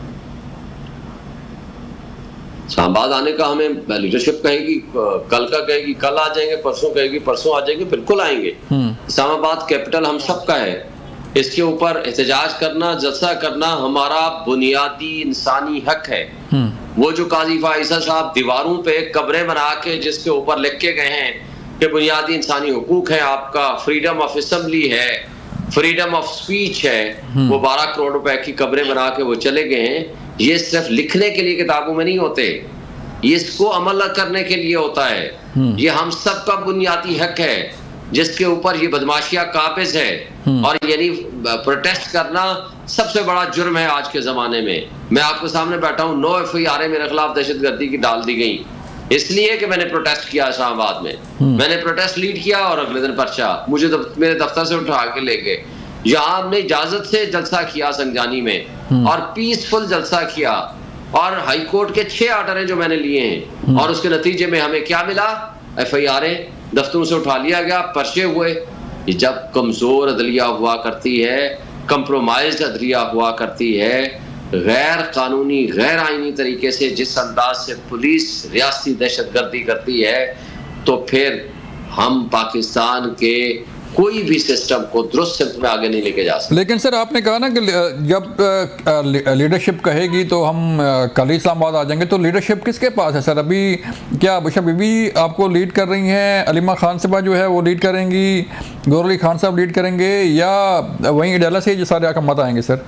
इस्लामाबाद आने का हमें लीडरशिप कहेगी कल का कहेगी कल आ जाएंगे, परसों कहेगी परसों आ जाएंगे, बिल्कुल आएंगे। इस्लामाबाद कैपिटल हम सबका है, इसके ऊपर एहतजाज करना, जलसा करना हमारा बुनियादी इंसानी हक है। वो जो काजी फाइसा साहब दीवारों पे कब्रें बना के जिसके ऊपर लिख के गए हैं कि बुनियादी इंसानी हुकूक है, आपका फ्रीडम ऑफ असेंबली है, फ्रीडम ऑफ स्पीच है, वो बारह करोड़ रुपए की कब्रें बना के वो चले गए हैं। ये सिर्फ लिखने के लिए किताबों में नहीं होते, ये इसको अमल करने के लिए होता है। ये हम सब का बुनियादी हक है जिसके ऊपर ये बदमाशिया काबिज है। और यानी प्रोटेस्ट करना सबसे बड़ा जुर्म है आज के जमाने में। मैं आपके सामने बैठा हूँ, नौ एफ आई आर मेरे खिलाफ दहशतगर्दी की डाल दी गई इसलिए कि मैंने प्रोटेस्ट किया इस्लामाबाद में। मैंने प्रोटेस्ट लीड किया और अगले दिन पर्चा मुझे दफ, मेरे दफ्तर से उठा के ले गए। यहाँ हमने इजाजत से जलसा किया संगजानी में और पीसफुल जलसा किया और हाई कोर्ट के छह आर्डर जो मैंने लिए हैं और उसके नतीजे में हमें क्या मिला? एफ आई आर दफ्तरों से उठा लिया गया, पर्चे हुए। जब कमजोर अदलिया हुआ करती है, कंप्रोमाइज अदलिया हुआ करती है, गैर कानूनी गैर आईनी तरीके से जिस अंदाज से पुलिस रियासती दहशतगर्दी करती है, तो फिर हम पाकिस्तान के कोई भी सिस्टम को दुरुस्त सिमत में आगे नहीं लेके जा सकते। लेकिन सर आपने कहा ना कि जब लीडरशिप कहेगी तो हम कल ही इस्लामाबाद आ जाएंगे, तो लीडरशिप किसके पास है सर? अभी क्या बुशा बीबी आपको लीड कर रही हैं, अलीमा खान साहबा जो है वो लीड करेंगी, गौर अली खान साहब लीड करेंगे, या वहीं अडाला से जो सारे अहकाम आएंगे सर?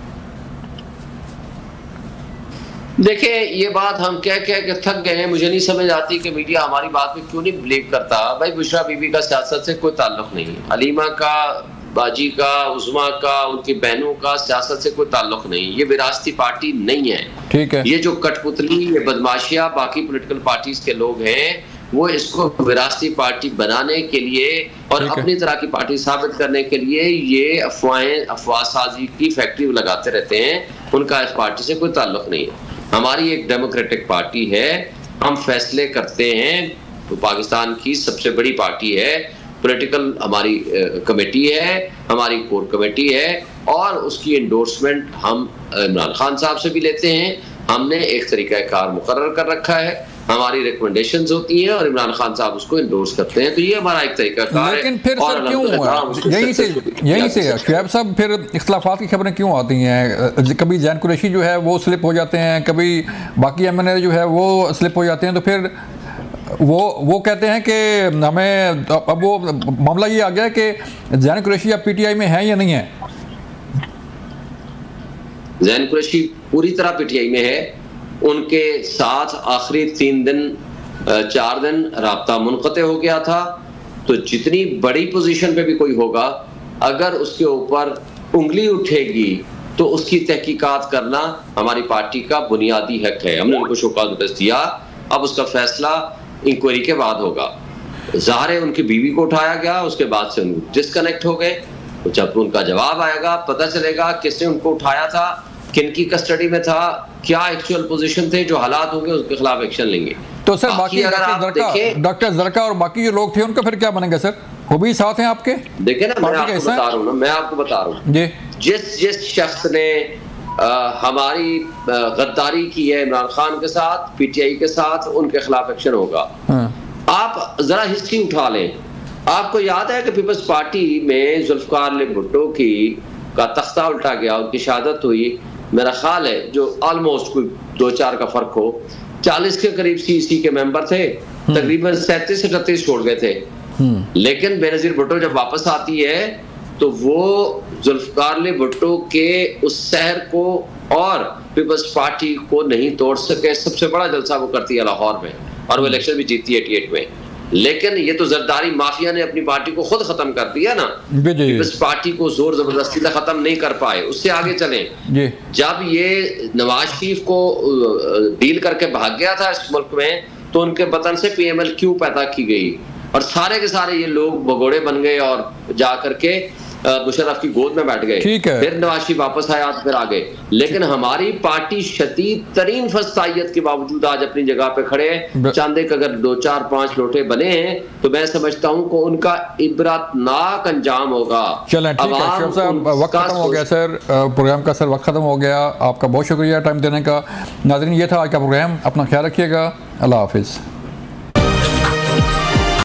देखिए ये बात हम कह कह के थक गए हैं। मुझे नहीं समझ आती कि मीडिया हमारी बात में क्यों नहीं बिलीव करता। भाई बुशरा बीबी का सियासत से कोई ताल्लुक नहीं, अलीमा का, बाजी का, उस्मा का, उनकी बहनों का सियासत से कोई ताल्लुक नहीं। ये विरासती पार्टी नहीं है, ठीक है। ये जो कठपुतली, ये बदमाशिया बाकी पॉलिटिकल पार्टीज के लोग हैं, वो इसको विरासती पार्टी बनाने के लिए और अपनी तरह की पार्टी साबित करने के लिए ये अफवाहें, अफवाहसाजी की फैक्ट्री लगाते रहते हैं। उनका इस पार्टी से कोई ताल्लुक नहीं है। हमारी एक डेमोक्रेटिक पार्टी है, हम फैसले करते हैं, तो पाकिस्तान की सबसे बड़ी पार्टी है, पॉलिटिकल हमारी कमेटी है, हमारी कोर कमेटी है और उसकी एंडोर्समेंट हम इमरान खान साहब से भी लेते हैं। हमने एक तरीकाकार मुकर्रर कर रखा है हमारी रिकमेंडेशंस होती हैं और इमरान खान साहब उसको इंडोर्स करते हैं। तो ये हमारा एक तरीका कार है। लेकिन फिर सर क्यों यहीं से यहीं से शुएब साहब फिर इख्तलाफात की खबरें क्यों आती हैं? कभी जैन कुरैशी जो है वो स्लिप हो जाते हैं, कभी बाकी एम एन ए जो है वो स्लिप हो जाते हैं, तो फिर वो वो कहते हैं कि हमें अब वो मामला ये आ गया कि जैन कुरैशी अब पी टी आई में है या नहीं है? जैन कुरैशी पूरी तरह पी टी आई में है। उनके साथ आखिरी तीन दिन चार दिन राब्ता मुनक़ते हो गया था। तो जितनी बड़ी पोजीशन पे भी कोई होगा, अगर उसके ऊपर उंगली उठेगी तो उसकी तहकीकात करना हमारी पार्टी का बुनियादी हक है। हमने उनको शोकॉज़ नोटिस दिया, अब उसका फैसला इंक्वायरी के बाद होगा। ज़ाहिर है उनकी बीवी को उठाया गया, उसके बाद से उनको डिस्कनेक्ट हो गए। जब उनका जवाब आएगा पता चलेगा किसने उनको उठाया था, किनकी कस्टडी में था, क्या एक्चुअल पोजीशन थे, जो हालात होंगे उसके खिलाफ एक्शन लेंगे। तो सर बाकी अगर आप देखें डॉक्टर जरका और बाकी जो लोग थे उनका फिर क्या बनेगा सर? वो भी साथ हैं आपके? देखें ना, मैं आपको बता रहा हूँ ना मैं आपको बता रहा हूँ जी, जिस जिस शख्स ने आ, हमारी गद्दारी की है इमरान खान के साथ, पीटीआई के साथ, उनके खिलाफ एक्शन होगा। आप जरा हिस्ट्री उठा लें। आपको याद है कि पीपल्स पार्टी में जुल्फकार अली भुट्टो की का तख्ता उल्टा गया, उनकी शहादत हुई। मेरा ख्याल है जो ऑलमोस्ट कोई दो चार का फर्क हो, चालीस के करीब सीसी के मेंबर थे, तकरीबन सैंतीस अड़तीस छोड़ गए थे। लेकिन बेनजीर भुट्टो जब वापस आती है तो वो जुल्फकार अली भुट्टो के उस शहर को और पीपल्स पार्टी को नहीं तोड़ सके। सबसे बड़ा जलसा वो करती है लाहौर में और वो इलेक्शन भी जीतती है अठासी में। लेकिन ये तो जरदारी माफिया ने अपनी पार्टी को खुद खत्म कर दिया ना, पीपल्स पार्टी को जोर जबरदस्ती से खत्म नहीं कर पाए। उससे आगे चलें, जब ये नवाज शरीफ को डील करके भाग गया था इस मुल्क में, तो उनके वतन से पी एम एल क्यू पैदा की गई और सारे के सारे ये लोग भगोड़े बन गए और जा करके मुशर्रफ की गोद में बैठ गए। फिर नवाज शरीफ वापस आया तो फिर आ गए। लेकिन हमारी पार्टी शदीद तरीन फस्तायत के बावजूद आज अपनी जगह पे खड़े हैं। चांदे के अगर दो चार पांच लोटे बने हैं तो मैं समझता हूं कि उनका इबरतनाक अंजाम होगा। चलें ठीक है शेख साहब, वक्त खत्म हो गया सर, प्रोग्राम का सर वक्त खत्म हो गया। आपका बहुत शुक्रिया टाइम देने का। नाज़रीन ये था आज का प्रोग्राम, अपना ख्याल रखिएगा। अल्लाह हाफिज़।